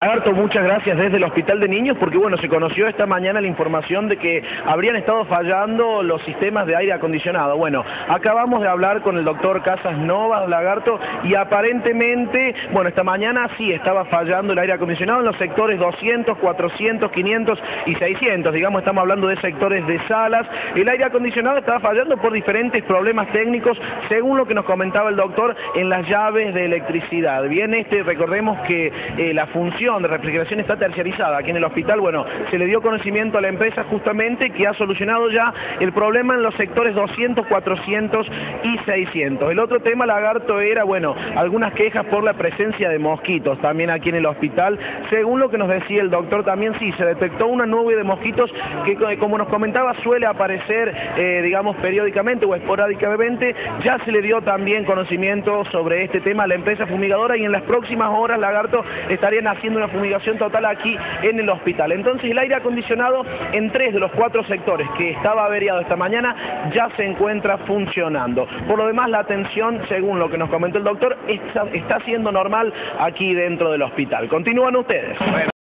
Lagarto, muchas gracias desde el Hospital de Niños, porque bueno, se conoció esta mañana la información de que habrían estado fallando los sistemas de aire acondicionado. Bueno, acabamos de hablar con el doctor Casas Novas, Lagarto, y aparentemente, bueno, esta mañana sí estaba fallando el aire acondicionado en los sectores 200, 400, 500 y 600, digamos, estamos hablando de sectores de salas. El aire acondicionado estaba fallando por diferentes problemas técnicos, según lo que nos comentaba el doctor, en las llaves de electricidad. Bien, recordemos que la función de refrigeración está terciarizada aquí en el hospital. Bueno, se le dio conocimiento a la empresa justamente que ha solucionado ya el problema en los sectores 200, 400 y 600. El otro tema, Lagarto, era, bueno, algunas quejas por la presencia de mosquitos también aquí en el hospital. Según lo que nos decía el doctor, también sí, se detectó una nube de mosquitos que, como nos comentaba, suele aparecer, digamos, periódicamente o esporádicamente. Ya se le dio también conocimiento sobre este tema a la empresa fumigadora y en las próximas horas, Lagarto, estarían haciendo una fumigación total aquí en el hospital. Entonces, el aire acondicionado en 3 de los 4 sectores que estaba averiado esta mañana ya se encuentra funcionando. Por lo demás, la atención, según lo que nos comentó el doctor, está siendo normal aquí dentro del hospital. Continúan ustedes.